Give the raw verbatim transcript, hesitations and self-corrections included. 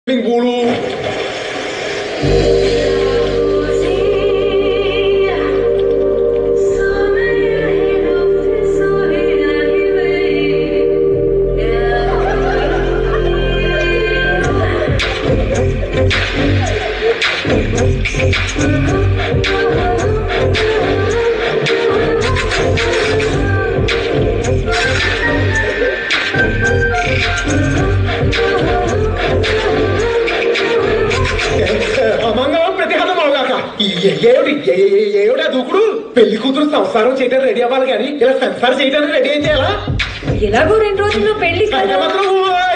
bulu. ఏమిటా దూకుడు? పెళ్లి కూతురు సంసారం చేయడానికి రెడీ అవ్వాలి కానీ ఇలా సంసారం చేయడానికి రెడీ ఏం చేయాలా? ఎలాగో రెండు రోజుల్లో పెళ్లి కదా. మాత్రం